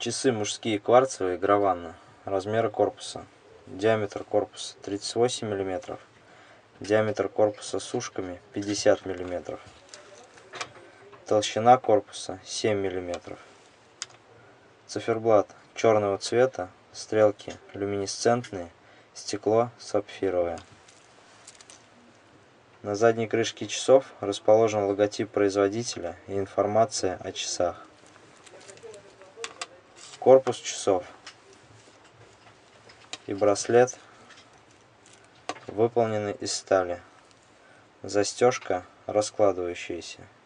Часы мужские кварцевые Граванна. Размеры корпуса. Диаметр корпуса 38 мм. Диаметр корпуса с ушками 50 мм. Толщина корпуса 7 мм. Циферблат черного цвета, стрелки люминесцентные, стекло сапфировое. На задней крышке часов расположен логотип производителя и информация о часах. Корпус часов и браслет выполнены из стали. Застежка раскладывающаяся.